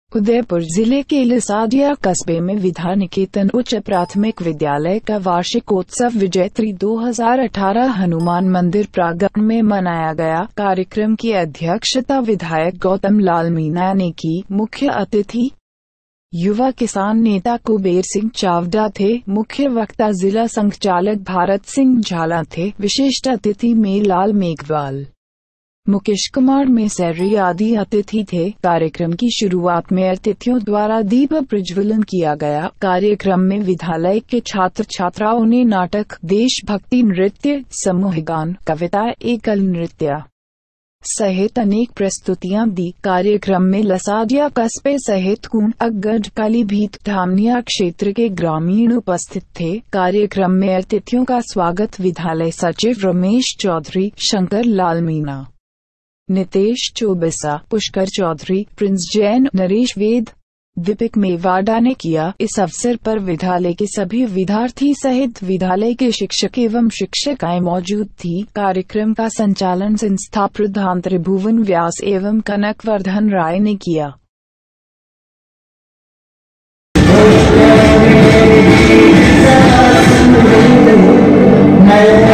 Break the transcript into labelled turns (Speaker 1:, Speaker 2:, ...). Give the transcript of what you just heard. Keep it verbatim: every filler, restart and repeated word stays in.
Speaker 1: उदयपुर जिले के लिसादिया कस्बे में विद्या निकेतन उच्च प्राथमिक विद्यालय का वार्षिकोत्सव विजयत्री दो हज़ार अठारह हनुमान मंदिर प्रांगण में मनाया गया। कार्यक्रम की अध्यक्षता विधायक गौतम लाल मीणा ने की। मुख्य अतिथि युवा किसान नेता कुबेर सिंह चावड़ा थे। मुख्य वक्ता जिला संघचालक भारत सिंह झाला थे। विशिष्ट अतिथि मेलाल मेघवाल, मुकेश कुमार मेसरी आदि अतिथि थे। कार्यक्रम की शुरुआत में अतिथियों द्वारा दीप प्रज्वलन किया गया। कार्यक्रम में विद्यालय के छात्र छात्राओं ने नाटक, देशभक्ति नृत्य, समूह गान, कविता, एकल नृत्य सहित अनेक प्रस्तुतियां दी। कार्यक्रम में लसादिया कस्बे सहित कुंडगढ़, कालीभीत, धामनिया क्षेत्र के ग्रामीण उपस्थित थे। कार्यक्रम में अतिथियों का स्वागत विद्यालय सचिव रमेश चौधरी, शंकर लाल मीणा, नितेश चौबसा, पुष्कर चौधरी, प्रिंस जैन, नरेश वेद, दीपक मेवाड़ा ने किया। इस अवसर पर विद्यालय के सभी विद्यार्थी सहित विद्यालय के शिक्षक एवं शिक्षिकाएं मौजूद थी। कार्यक्रम का संचालन संस्था प्रधान त्रिभुवन व्यास एवं कनकवर्धन राय ने किया।